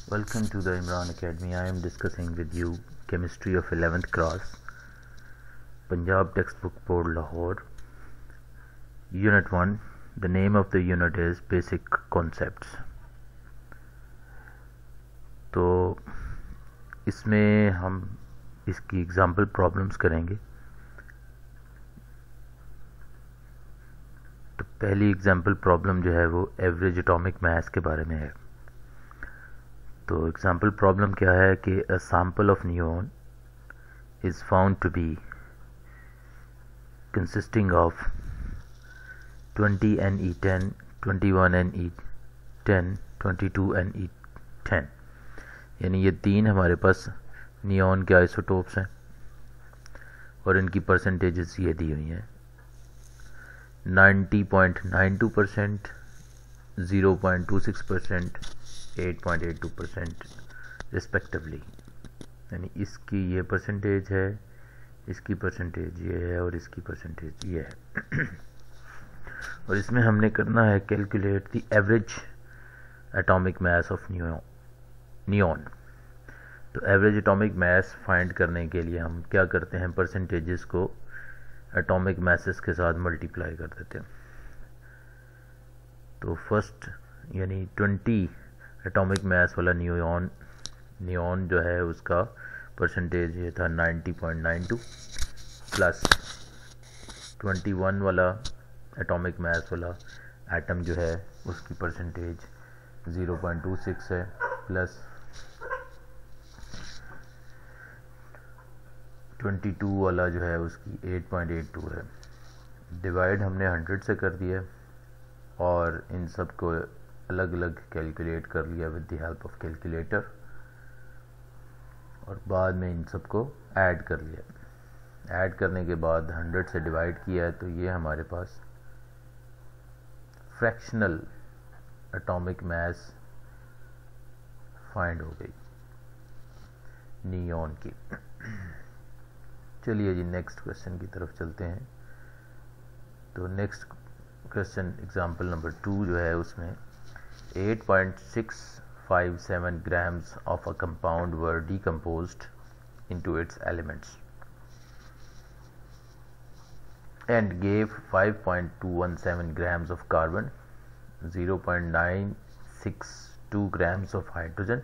Welcome to the Imran Academy. I am discussing with you Chemistry of 11th class, Punjab Textbook Board Lahore, Unit 1. The name of the unit is Basic Concepts. तो इसमें हम इसकी example problems करेंगे। तो पहली example problem जो है वो एवरेज एटॉमिक मास के बारे में है। तो एग्जाम्पल प्रॉब्लम क्या है कि a sample of neon is found to be consisting of 20 Ne10, 21 Ne10, 22 Ne10, यानी ये तीन हमारे पास नियॉन के आइसोटोप्स हैं और इनकी परसेंटेजेस ये दी हुई हैं 90.92%, 0.26%, 8.82% रिस्पेक्टिवली। यानी इसकी ये परसेंटेज है, इसकी परसेंटेज ये है और इसकी परसेंटेज ये है। और इसमें हमने करना है calculate the average atomic mass of neon. तो एवरेज एटॉमिक मास फाइंड करने के लिए हम क्या करते हैं, परसेंटेजेस को एटॉमिक मासेस के साथ मल्टीप्लाई कर देते हैं। तो फर्स्ट यानी 20 एटॉमिक मास वाला नियॉन जो है उसका परसेंटेज ये था 90.92 प्लस 21 वाला एटॉमिक मास वाला एटम जो है उसकी परसेंटेज 0.26 है प्लस 22 वाला जो है उसकी 8.82 है। डिवाइड हमने 100 से कर दिया और इन सब को अलग अलग कैलकुलेट कर लिया with the help of calculator और बाद में इन सब को ऐड कर लिया। ऐड करने के बाद 100 से डिवाइड किया है तो ये हमारे पास फ्रैक्शनल एटॉमिक मास फाइंड हो गई नियॉन की। चलिए जी नेक्स्ट क्वेश्चन की तरफ चलते हैं। तो नेक्स्ट क्वेश्चन एग्जांपल नंबर 2 जो है उसमें 8.657 grams of a compound were decomposed into its elements and gave 5.217 grams of carbon, 0.962 grams of hydrogen,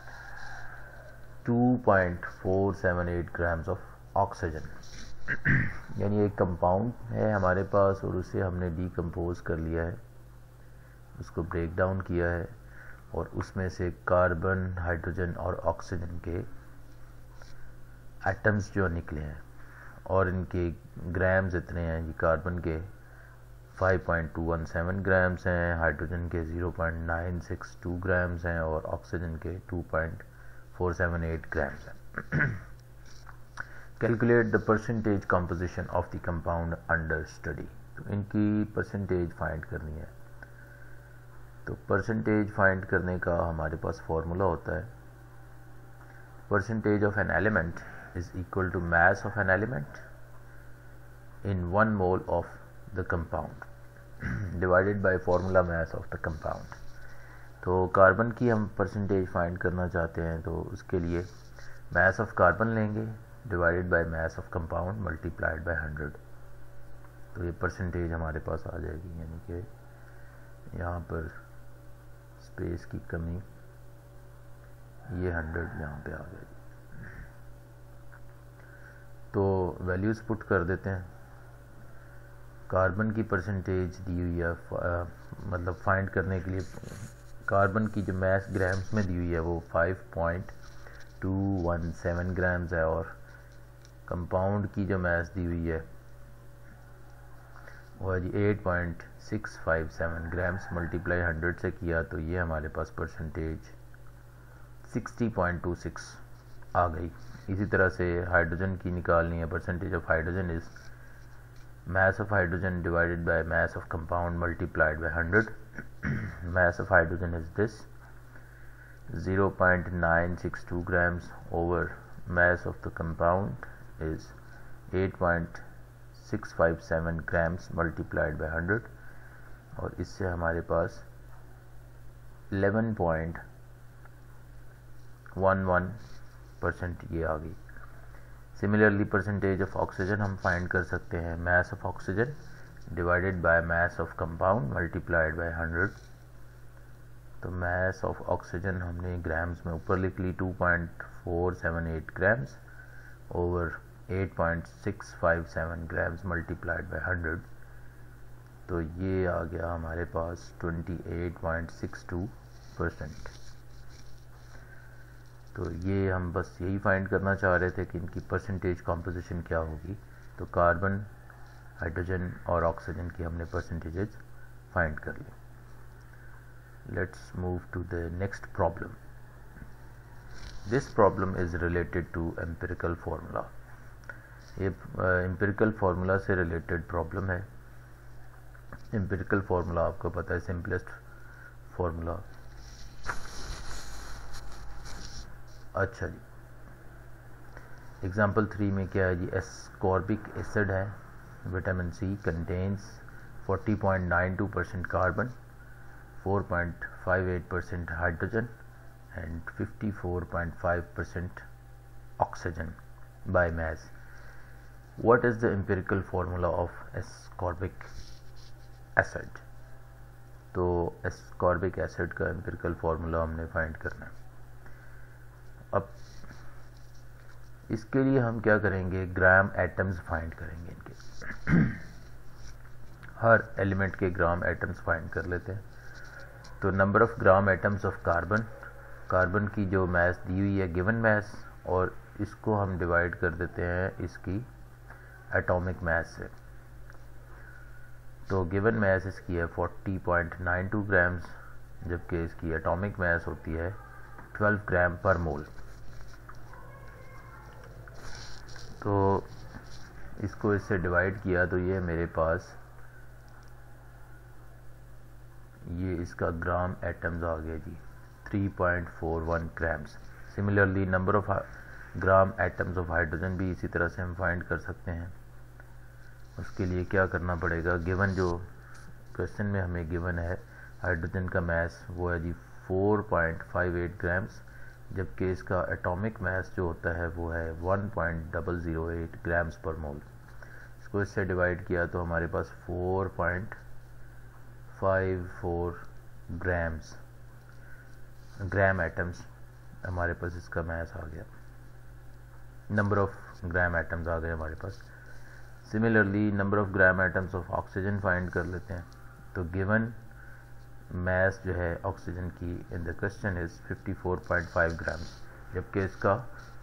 2.478 grams of oxygen. यानी एक कंपाउंड है हमारे पास और उसे हमने डीकम्पोज कर लिया है, उसको ब्रेक डाउन किया है और उसमें से कार्बन, हाइड्रोजन और ऑक्सीजन के एटम्स जो निकले हैं और इनके ग्राम्स इतने हैं। ये कार्बन के 5.217 ग्राम्स हैं, हाइड्रोजन के 0.962 ग्राम्स हैं और ऑक्सीजन के 2.478 ग्राम्स हैं। Calculate the percentage composition of the compound under study. तो इनकी परसेंटेज फाइंड करनी है। तो परसेंटेज फाइंड करने का हमारे पास फॉर्मूला होता है, percentage of an element is equal to mass of an element in 1 mole of the compound divided by formula mass of the compound. तो कार्बन की हम परसेंटेज फाइंड करना चाहते हैं तो उसके लिए मास ऑफ कार्बन लेंगे divided by mass of compound multiplied by 100। तो ये परसेंटेज हमारे पास आ जाएगी। यानी कि यहाँ पर स्पेस की कमी, ये 100 यहाँ पे आ गई। तो वैल्यूज़ पुट कर देते हैं। कार्बन की परसेंटेज दी हुई है, मतलब फाइंड करने के लिए कार्बन की जो मास ग्राम्स में दी हुई है वो 5.217 ग्राम्स है और कंपाउंड की जो मास दी हुई है वो है जी 8.657 ग्राम्स। मल्टीप्लाई 100 से किया तो ये हमारे पास परसेंटेज 60.26 आ गई। इसी तरह से हाइड्रोजन की निकालनी है। Percentage of hydrogen is mass of hydrogen divided by mass of compound multiplied by 100। Mass of hydrogen is this 0.962 grams over mass of the compound is 8.657 grams multiplied by 100 और इससे हमारे पास 11% ये आ गई। सिमिलरली परसेंटेज ऑफ ऑक्सीजन हम find कर सकते हैं, mass of oxygen divided by mass of compound multiplied by 100। तो मास ऑफ ऑक्सीजन हमने ग्राम्स में ऊपर लिख ली 2.478 grams over 8.657 grams multiplied by 100। तो ये आ गया हमारे पास 28.62%। तो ये हम बस यही फाइंड करना चाह रहे थे कि इनकी परसेंटेज कॉम्पोजिशन क्या होगी। तो कार्बन, हाइड्रोजन और ऑक्सीजन की हमने परसेंटेजेस फाइंड कर ली। Let's move to the next problem. This problem is related to empirical formula. ये एम्पिरिकल फार्मूला से रिलेटेड प्रॉब्लम है। एम्पिरिकल फार्मूला आपको पता है, सिंपलेस्ट फार्मूला। अच्छा जी, एग्जाम्पल 3 में क्या है जी, एस्कॉर्बिक एसिड है, vitamin C, contains 40.92% carbon, 4.58% hydrogen and 54.5% oxygen by mass. What is the empirical formula of ascorbic acid? तो एस्कॉर्बिक एसिड का एम्पिरिकल फार्मूला हमने फाइंड करना है। अब इसके लिए हम क्या करेंगे, ग्राम एटम्स फाइंड करेंगे इनके। हर एलिमेंट के ग्राम एटम्स फाइंड कर लेते हैं। तो number of gram atoms of carbon, carbon की जो मास दी हुई है गिवन मास, और इसको हम डिवाइड कर देते हैं इसकी एटॉमिक मास से। तो गिवन मास इसकी है 40.92 ग्राम्स, जबकि इसकी एटॉमिक मास होती है 12 ग्राम पर मोल। तो इसको इससे डिवाइड किया तो ये मेरे पास ये इसका ग्राम एटम्स आ गया जी 3.41 grams. Similarly number of gram atoms of hydrogen भी इसी तरह से हम फाइंड कर सकते हैं। उसके लिए क्या करना पड़ेगा, गिवन जो क्वेश्चन में हमें गिवन है हाइड्रोजन का मास वो है जी 4.58 ग्राम्स, जबकि इसका एटॉमिक मास जो होता है वो है 1.008 ग्राम्स पर मोल। इसको इससे डिवाइड किया तो हमारे पास 4.54 ग्राम एटम्स हमारे पास इसका मास आ गया, नंबर ऑफ ग्राम एटम्स आ गए हमारे पास। Similarly number of gram atoms of oxygen find कर लेते हैं। तो गिवन मास जो है ऑक्सीजन की in the question is 54.5 grams, जबकि इसका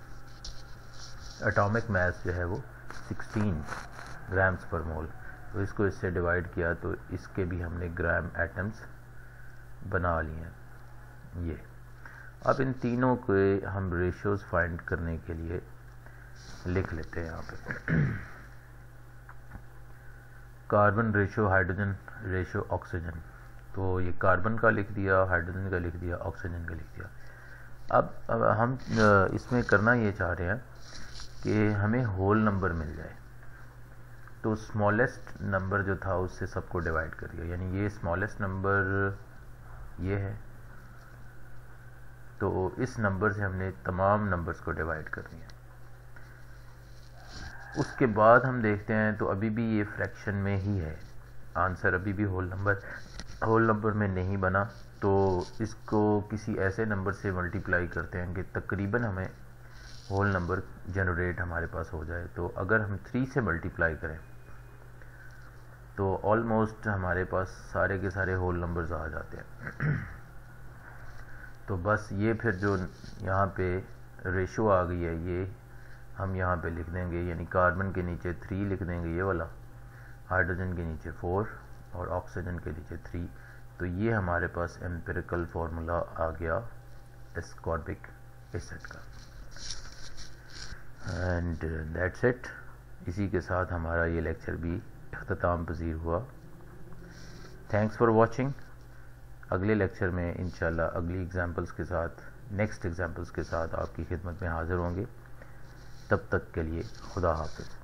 एटॉमिक मास जो है वो 16 ग्राम्स पर मोल। तो इसको इससे डिवाइड किया तो इसके भी हमने ग्राम एटम्स बना लिए हैं ये। अब इन तीनों के हम रेशियोज फाइंड करने के लिए लिख लेते हैं यहाँ पे। Carbon ratio, hydrogen ratio, oxygen. तो ये कार्बन का लिख दिया, हाइड्रोजन का लिख दिया, ऑक्सीजन का लिख दिया। अब हम इसमें करना ये चाह रहे हैं कि हमें होल नंबर मिल जाए। तो स्मॉलेस्ट नंबर जो था उससे सबको डिवाइड कर दिया, यानी ये स्मॉलेस्ट नंबर ये है, तो इस नंबर से हमने तमाम नंबर्स को डिवाइड कर दिया। उसके बाद हम देखते हैं तो अभी भी ये फ्रैक्शन में ही है, आंसर अभी भी होल नंबर में नहीं बना। तो इसको किसी ऐसे नंबर से मल्टीप्लाई करते हैं कि तकरीबन हमें होल नंबर जनरेट हमारे पास हो जाए। तो अगर हम 3 से मल्टीप्लाई करें तो ऑलमोस्ट हमारे पास सारे के सारे होल नंबर्स आ जाते हैं। तो बस ये फिर जो यहाँ पे रेशो आ गई है ये हम यहाँ पे लिख देंगे, यानी कार्बन के नीचे 3 लिख देंगे ये वाला, हाइड्रोजन के नीचे 4 और ऑक्सीजन के नीचे 3। तो ये हमारे पास एम्पिरिकल फार्मूला आ गया एस्कॉर्बिक एसिड का। And that's it. इसी के साथ हमारा ये लेक्चर भी इख्तिताम पजीर हुआ। Thanks for watching. अगले लेक्चर में इंशाल्लाह अगली एग्जाम्पल्स के साथ, नेक्स्ट एग्जाम्पल्स के साथ आपकी खिदमत में हाज़िर होंगे। तब तक के लिए खुदा हाफ़िज़।